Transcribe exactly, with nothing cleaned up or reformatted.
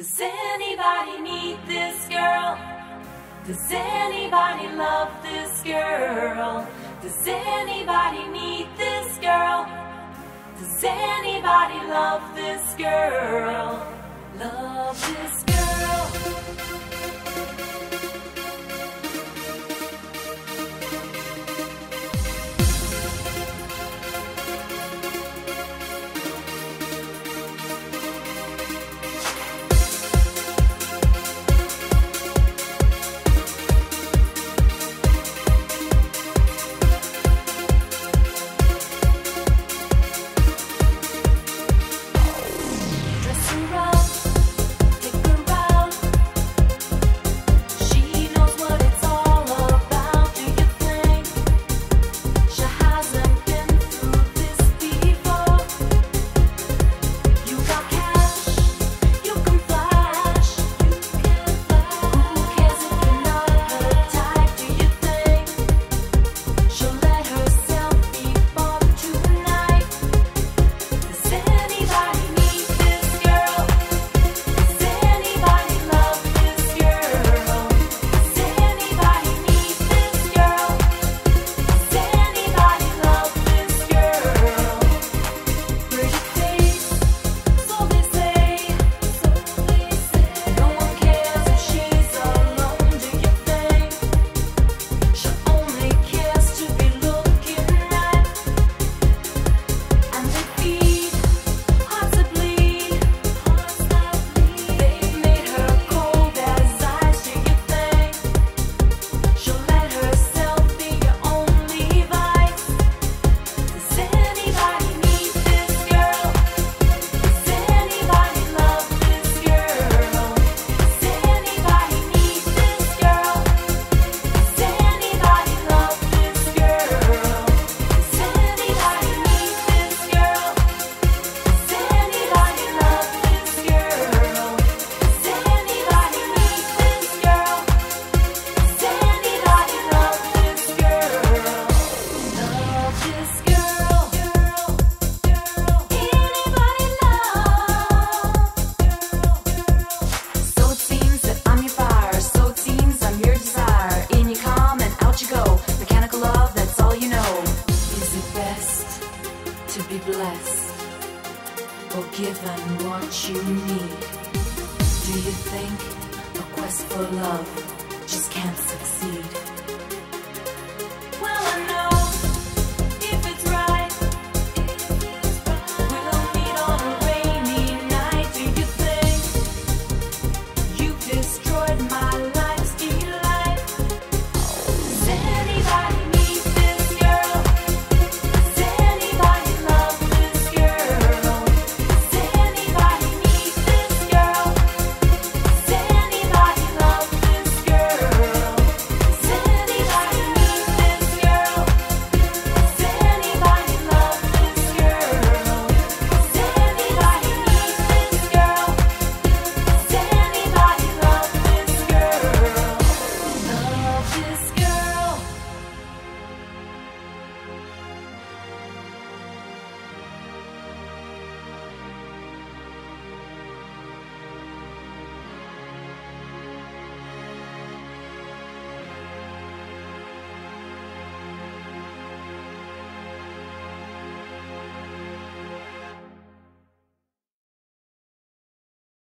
Does anybody need this girl? Does anybody love this girl? Does anybody need this girl? Does anybody love this girl? Love this girl. To be blessed or given what you need. Do you think a quest for love just can't survive?